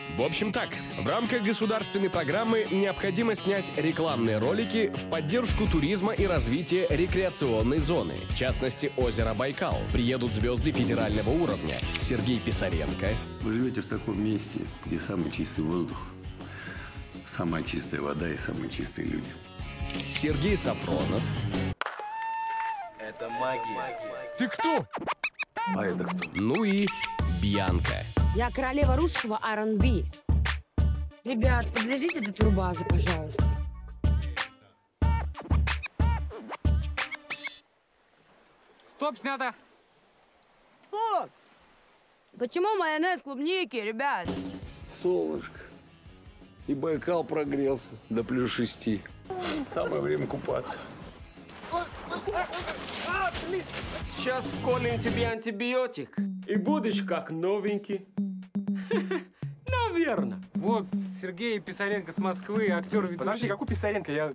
В общем так, в рамках государственной программы необходимо снять рекламные ролики в поддержку туризма и развития рекреационной зоны, в частности озера Байкал. Приедут звезды федерального уровня: Сергей Писаренко. Вы живете в таком месте, где самый чистый воздух, самая чистая вода и самые чистые люди. Сергей Сафронов. Это магия. Ты кто? А это кто? Ну и Бьянка. Я королева русского R&B. Ребят, подвяжите до турбазы, пожалуйста. Стоп, снято! О! Почему майонез клубники, ребят? Солнышко. И Байкал прогрелся до +6. Самое время купаться. Сейчас вколем тебе антибиотик, и будешь как новенький. Наверно. Вот Сергей Писаренко с Москвы, актер ведущий. Подожди, какой Писаренко? Я...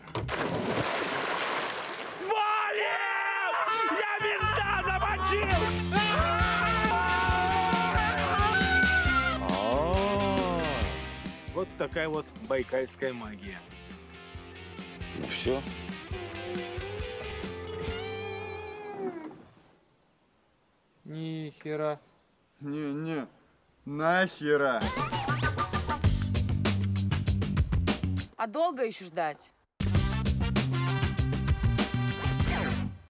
Валим! Я мента замочил! Вот такая вот байкальская магия. Ну все. Ни хера. Не, нахера. А долго еще ждать?